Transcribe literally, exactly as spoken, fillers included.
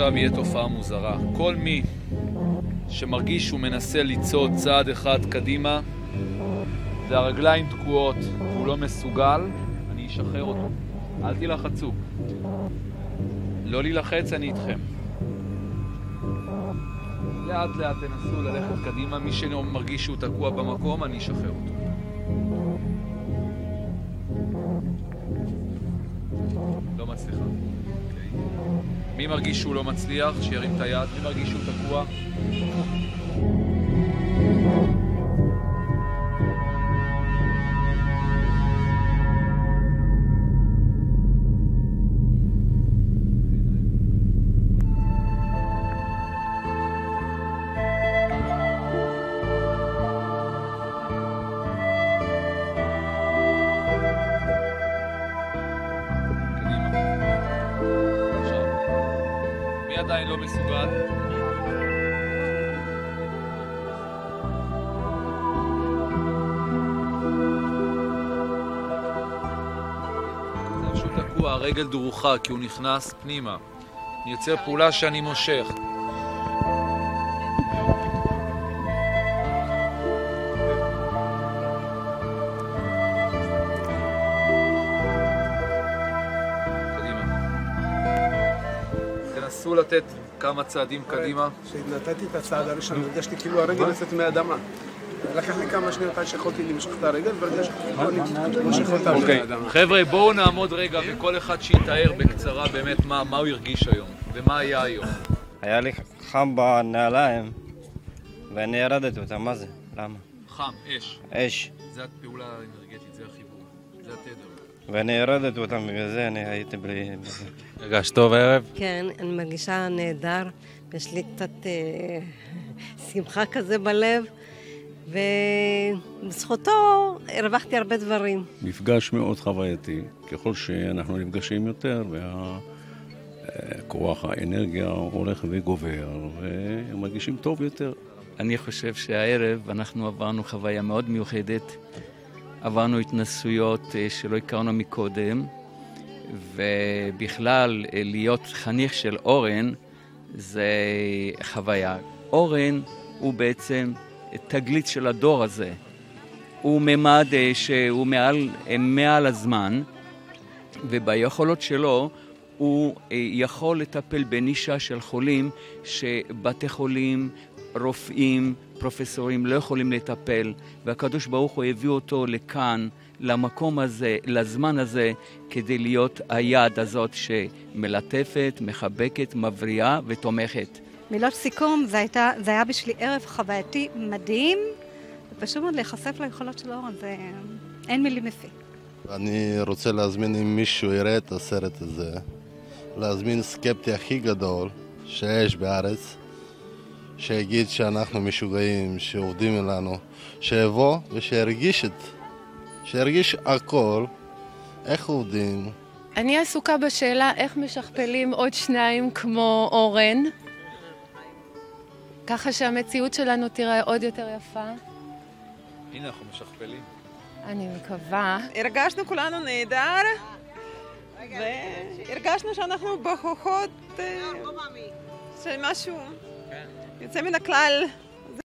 עכשיו יהיה תופעה מוזרה. כל מי שמרגיש שהוא מנסה ליצוד צעד אחד קדימה, והרגליים תקועות והוא לא מסוגל, אני אשחרר אותו. אל תלחצו. לא להילחץ, אני איתכם. לאט לאט תנסו ללכת קדימה. מי שמרגיש שהוא תקוע במקום, אני אשחרר אותו. לא מצליחה. Okay. מי מרגיש שהוא לא מצליח? שירים את היד. מי מרגיש שהוא תקוע? עדיין לא מסוגל. זה פשוט תקוע, הרגל דרוכה כי הוא נכנס פנימה. אני יוצר פעולה שאני מושך. נסו לתת כמה צעדים קדימה. כשנתתי את הצעד הראשון, הרגשתי כאילו הרגל יוצאת מהאדמה. לקח לי כמה שניות עד שיכולתי למשוך את הרגל, והרגשתי כאילו אני מושך אותה מהאדמה. חבר'ה, בואו נעמוד רגע וכל אחד שיתאר בקצרה באמת מה הוא הרגיש היום ומה היה היום. היה לי חם בנעליים ואני ירדתי אותה, מה זה? למה? חם, אש. אש. זה הפעולה האנרגטית, זה החיבור, זה התדר. ואני ירדתי אותם, בגלל זה אני הייתי בלי... הרגשת טוב הערב? כן, אני מרגישה נהדר, יש לי קצת אה, שמחה כזה בלב, ובזכותו הרווחתי הרבה דברים. מפגש מאוד חווייתי, ככל שאנחנו נפגשים יותר, והכוח, האנרגיה הולך וגובר, ומרגישים טוב יותר. אני חושב שהערב אנחנו עברנו חוויה מאוד מיוחדת, עברנו התנסויות שלא הכרנו מקודם, ובכלל להיות חניך של אורן זה חוויה. אורן הוא בעצם תגלית של הדור הזה. הוא ממד שהוא מעל, מעל הזמן, וביכולות שלו הוא יכול לטפל בנישה של חולים שבתי חולים, רופאים, פרופסורים לא יכולים לטפל, והקדוש ברוך הוא הביא אותו לכאן, למקום הזה, לזמן הזה, כדי להיות היד הזאת שמלטפת, מחבקת, מבריאה ותומכת. מילות סיכום, זה, הייתה, זה היה בשבילי ערב חווייתי מדהים, ופשוט מאוד להיחשף ליכולות של אורן, זה אין מילים יפי. אני רוצה להזמין, אם מישהו יראה את הסרט הזה, להזמין סקפטי הכי גדול שיש בארץ, שיגיד שאנחנו משוגעים, שעובדים לנו, שיבוא ושירגיש את, שירגיש הכל, איך עובדים. אני עסוקה בשאלה איך משכפלים עוד שניים כמו אורן, ככה שהמציאות שלנו תראה עוד יותר יפה. הנה אנחנו משכפלים. אני מקווה. הרגשנו כולנו נהדר, והרגשנו שאנחנו בכוחות של משהו יוצא מן הכלל.